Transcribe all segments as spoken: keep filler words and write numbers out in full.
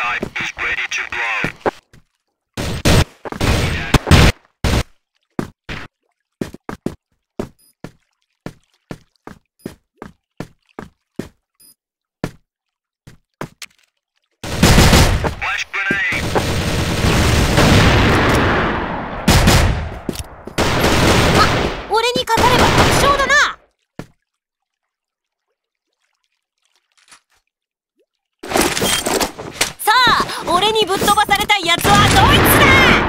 俺にぶっ飛ばされたいやつはドイツだ。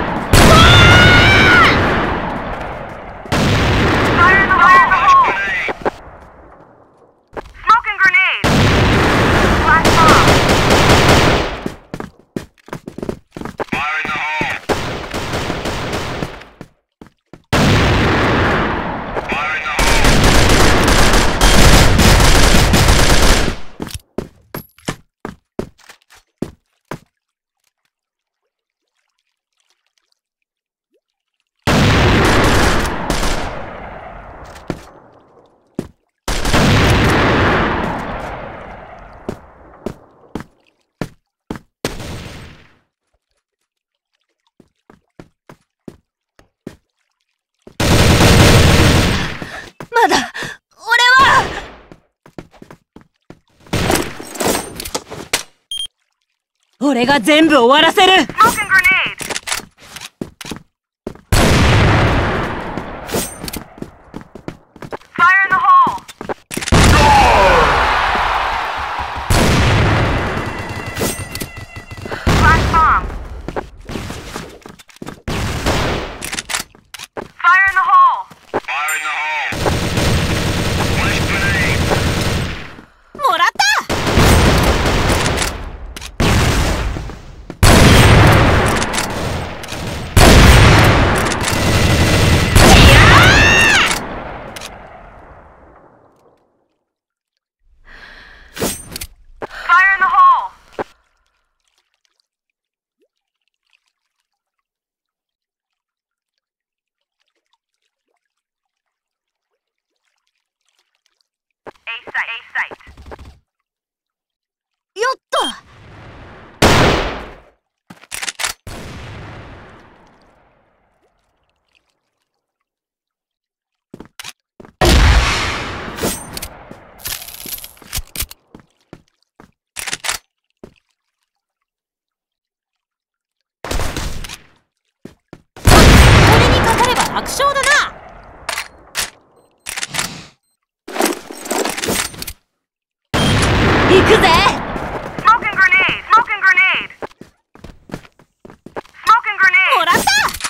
まだ俺は俺が全部終わらせる。よっと。俺にかかれば楽勝だな。行くぜ。もらった。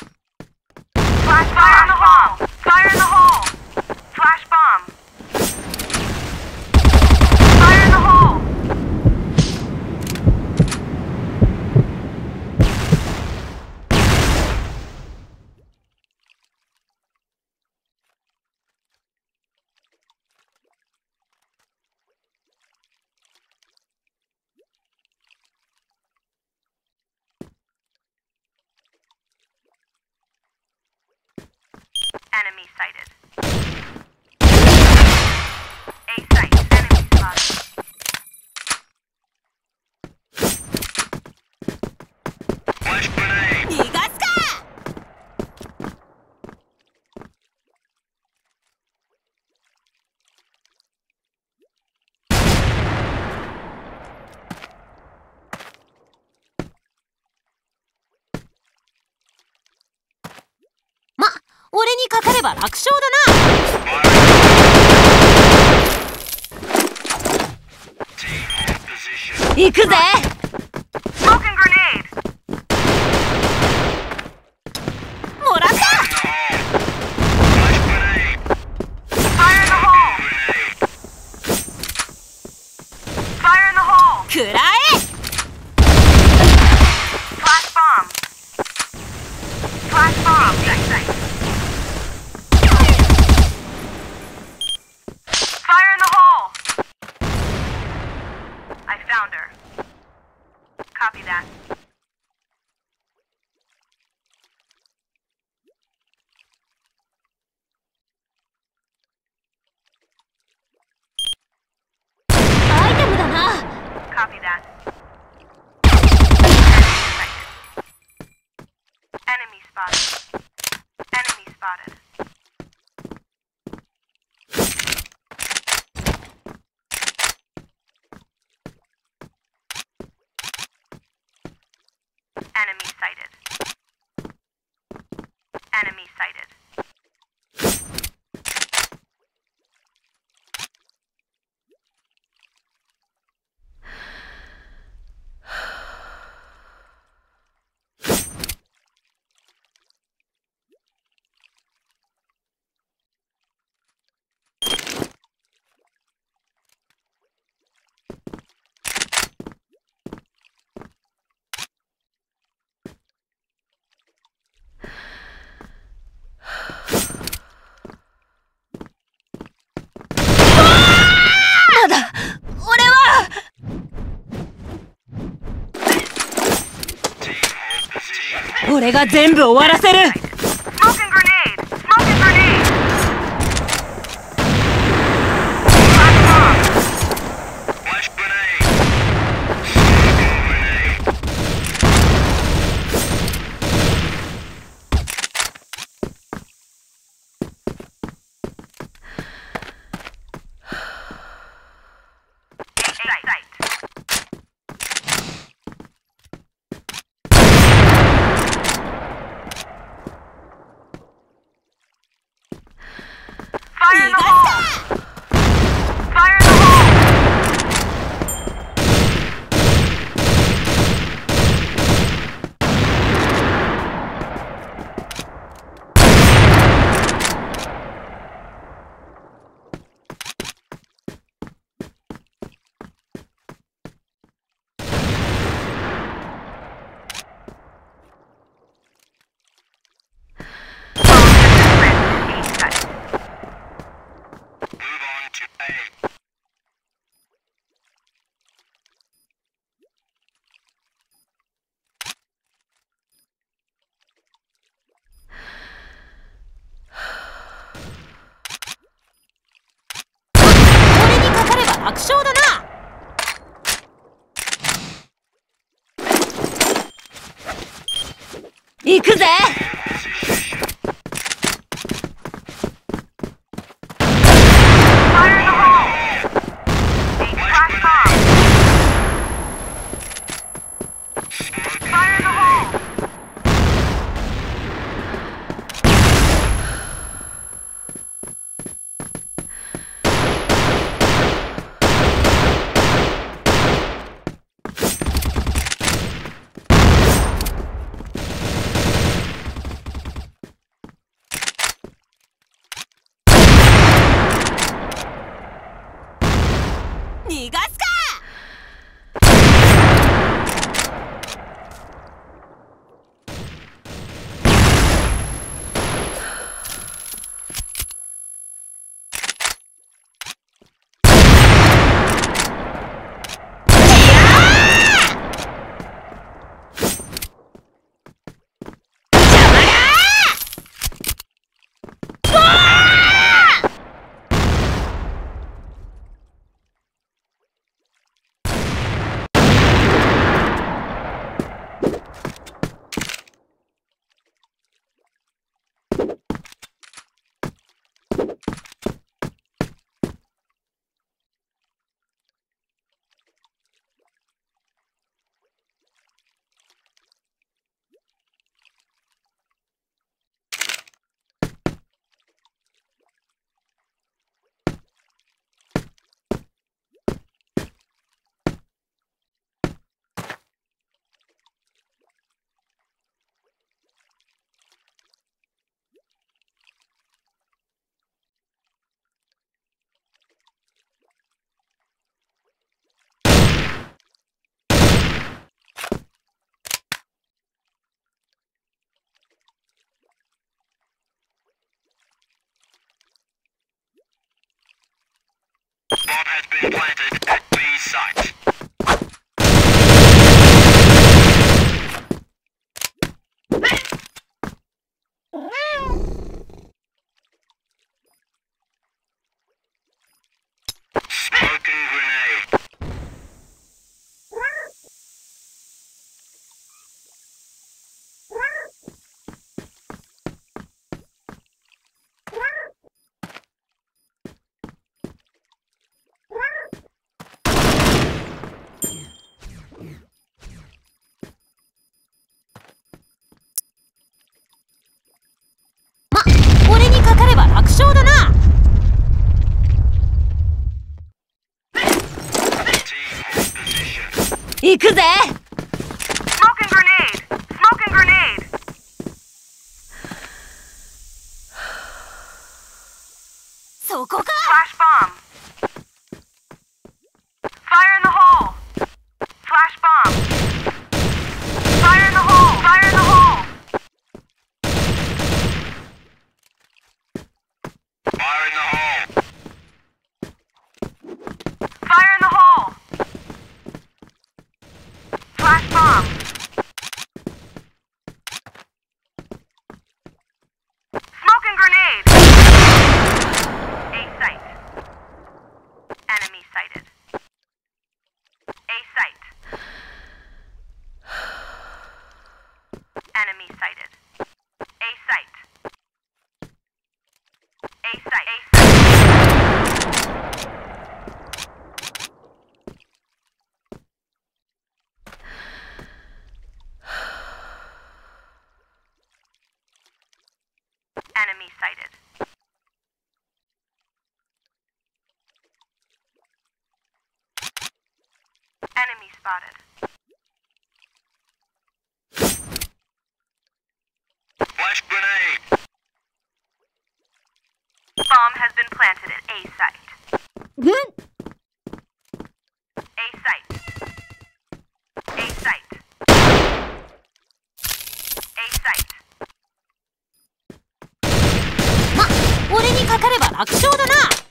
Enemy sighted. A site. Enemy spotted. Flash grenade. 逃がすか。ま、俺にかかれば楽勝だな。行くぜ。もらった。くらえ。 spotted. Enemy sighted. Enemy sighted. 俺が全部終わらせる。 Smoking grenade! Smoking grenade! Flash grenade. Smoking grenade. Sight. Sight. Fire in the hole! Fire in the hole! Move on to A. 俺にかかれば楽勝だな。行くぜ。 Fire in the hole! Flash bomb! Fire in the hole! Bomb has been planted at B site. Smoking grenade. そこか。 Flash bomb. Fire in the hole. Flash bomb. Fire in the hole. Fire in the hole. Fire in the hole. Fire in the hole. Flash bomb. Smoke and grenade. A site. Enemy sighted. A site. Enemy sighted. A site. A site. A site. Enemy sighted. Enemy spotted. Flash grenade. Bomb has been planted at A site. A site. A site. A site. ま、俺にかかれば楽勝だな。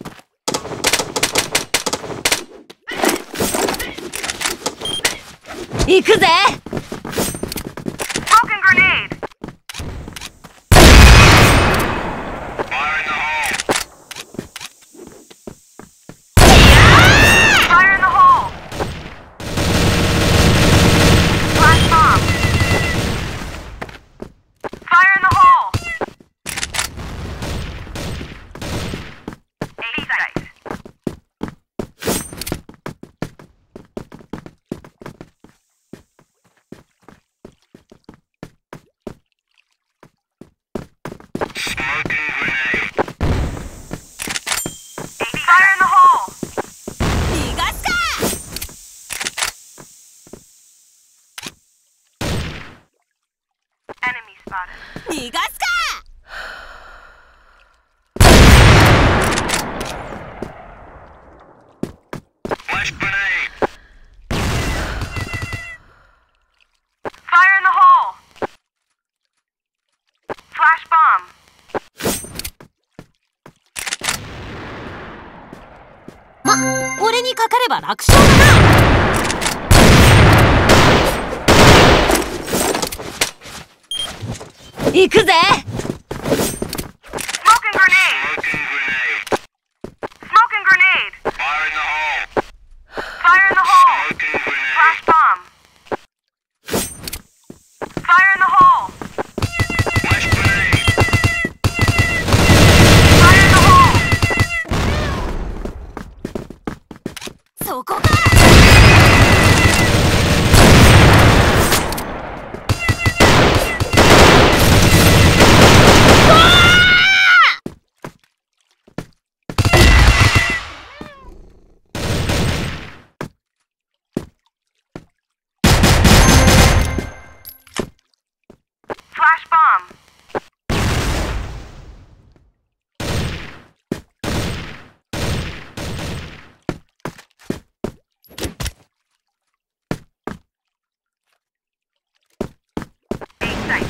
行くぜ。 Smoke and grenade. Fire in the hole. Fire in the hole. Flash bomb. Fire in the hole. A site. Smoking grenade. Fire in the hole. 逃がすか。 Enemy spotted. 逃がすか。 Flash grenade. Fire in the hole. Flash bomb. ま、俺にかかれば楽勝だな。行くぜ。 Smoke and grenade. Smoking grenade. Smoke and grenade. Fire in the hole. Fire in the hole. Smoking grenade. Flash bomb. Fire in the hole. Flash grenade. Fire in the hole. そこか。 Flash bomb. A site.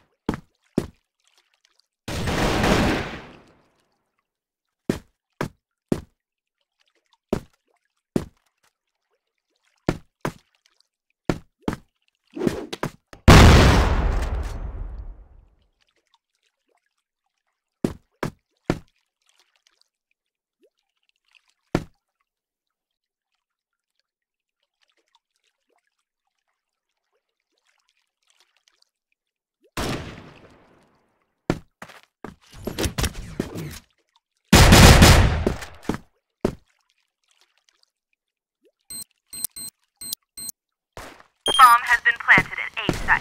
Bomb has been planted at A site.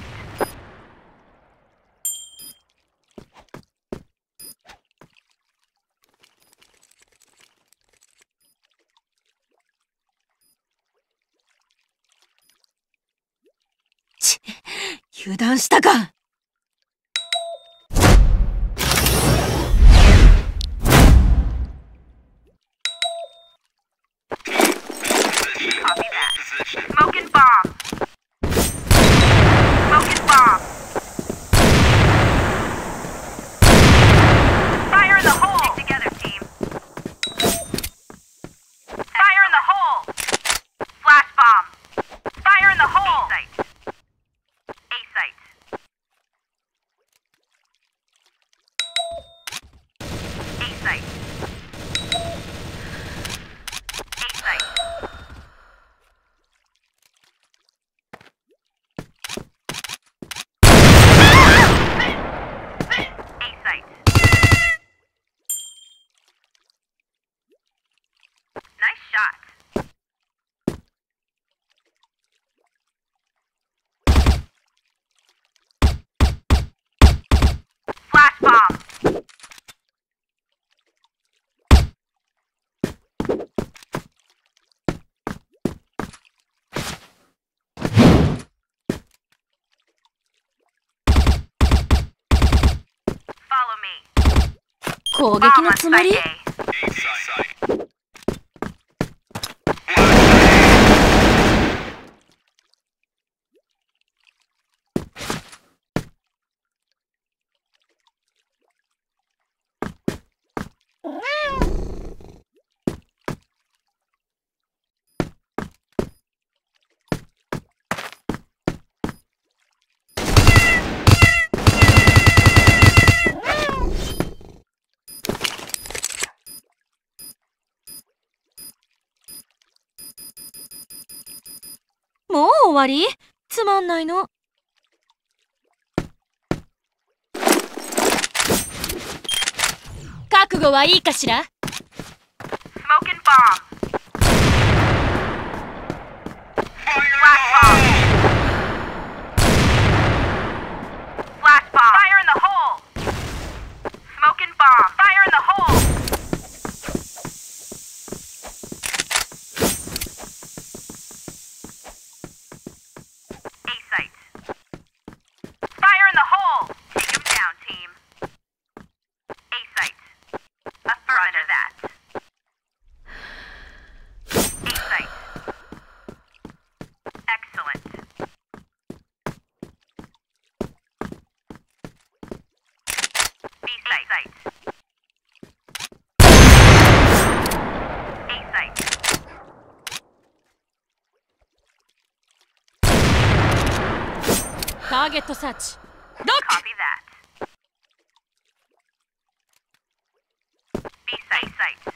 ち、油断したか。 攻撃のつもり？ A site. もう終わり？つまんないの。覚悟はいいかしら？ Smoking bomb. Flash bomb. Flash bomb. Fire in the hole. Smoking bomb. Fire in the hole. A site. Fire in the hole. Take him down, team. A site. Affirmative that. A site. Excellent. B site. A site. Target search. Look! Copy that. B site. site.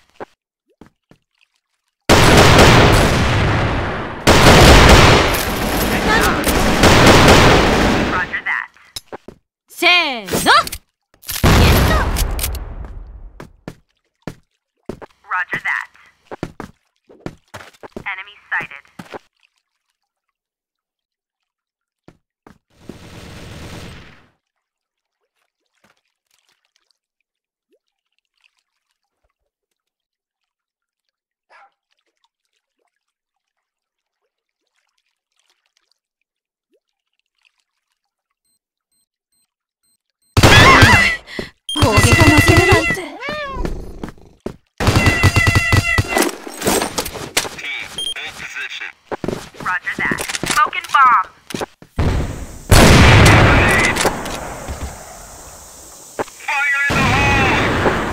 Roger that. せーの。 Roger that. Enemy sighted. Roger that. Smoking bomb. Fire in the hole!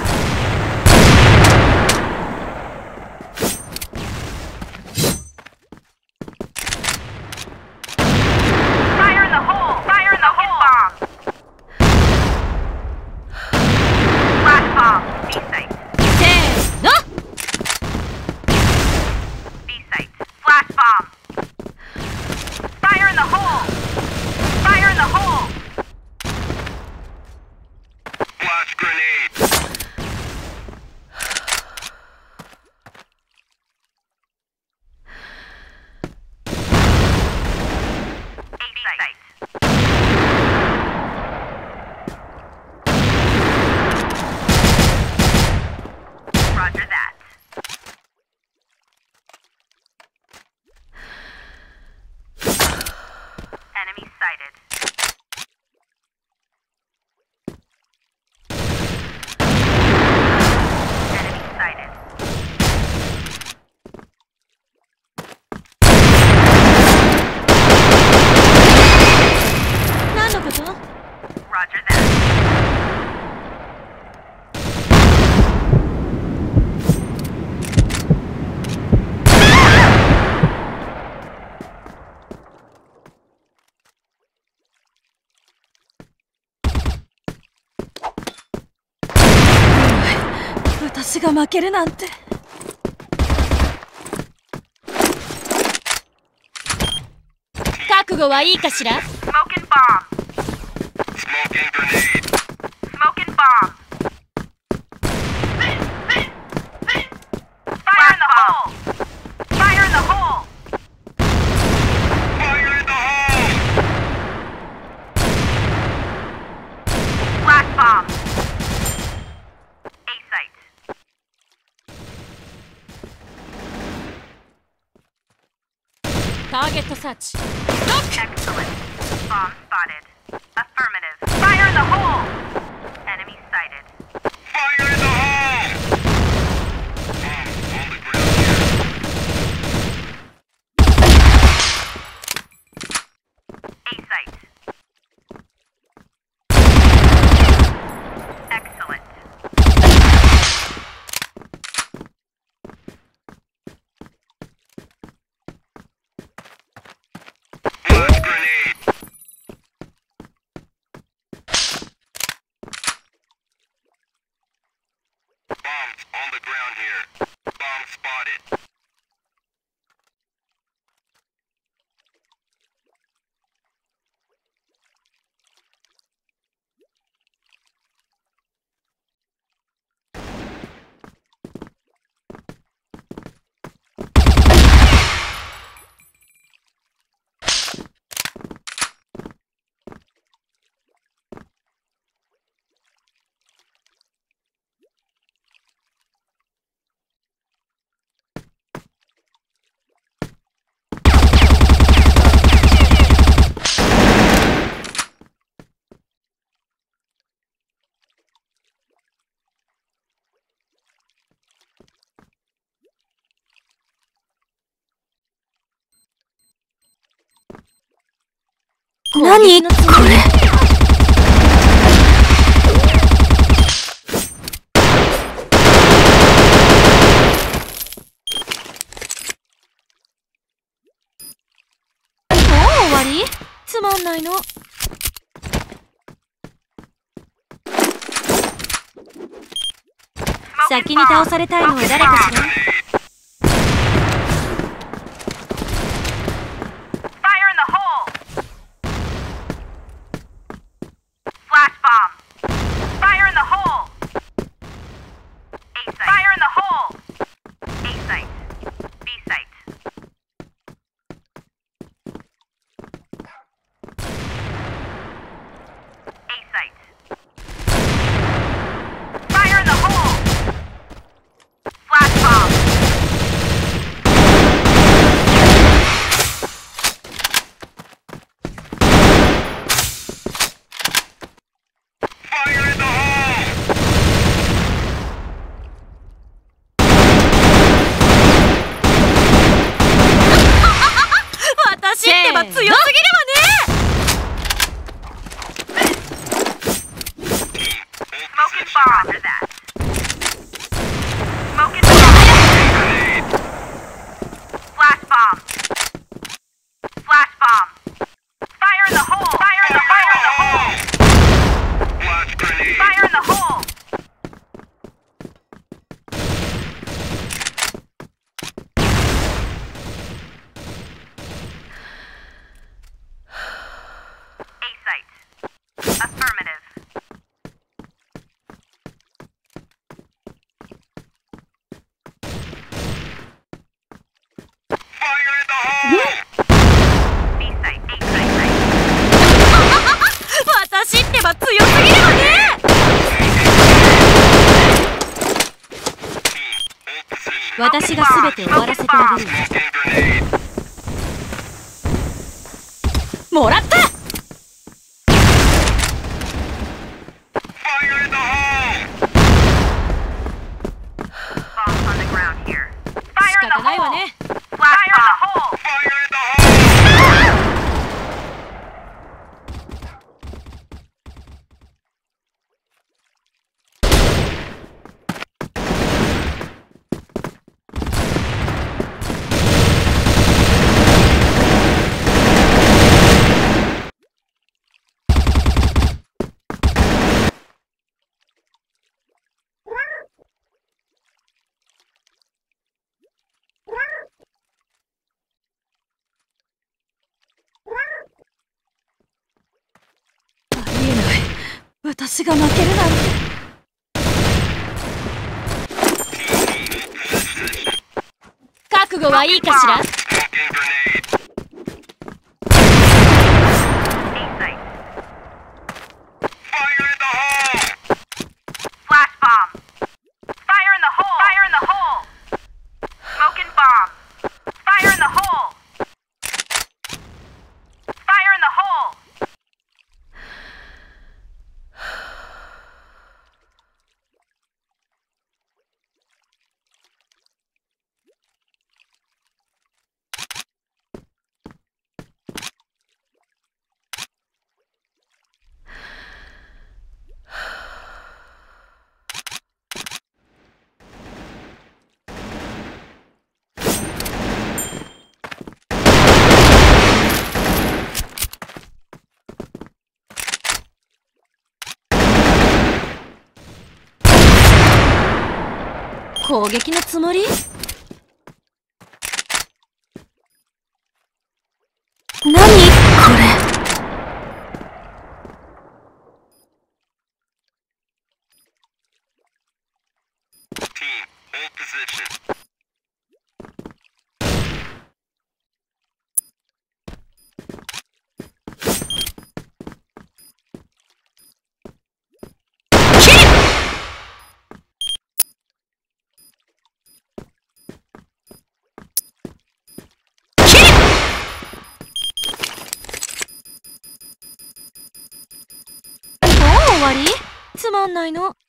Fire in the hole. Fire in the hole. Bomb. Flash bomb. B site. せーの。 B site. Flash bomb. Fire in the hole. Fire in the hole. Flash grenade! A site. Roger that. Enemy sighted. Enemy sighted. 何のこと？ Roger that. Oh 私が負けるなんて。覚悟はいいかしら？ Smoking bomb. Smoking grenade! Smoking bomb. Fire in the hole. Fire in the hole. Fire in the hole! Flash bomb. A site. Target search. Excellent. Bomb spotted. Affirmative. Fire in the hole. Enemy sighted. Fire in the 何これ。終わり？つまんないの。先に倒されたいのは誰かしら？強すぎるわね。私ってば強すぎるわね。私が全て終わらせてあげるわ。もらった。仕方ないわね。私が負けるなんて。覚悟はいいかしら？攻撃のつもり？何これ。終わり？つまんないの。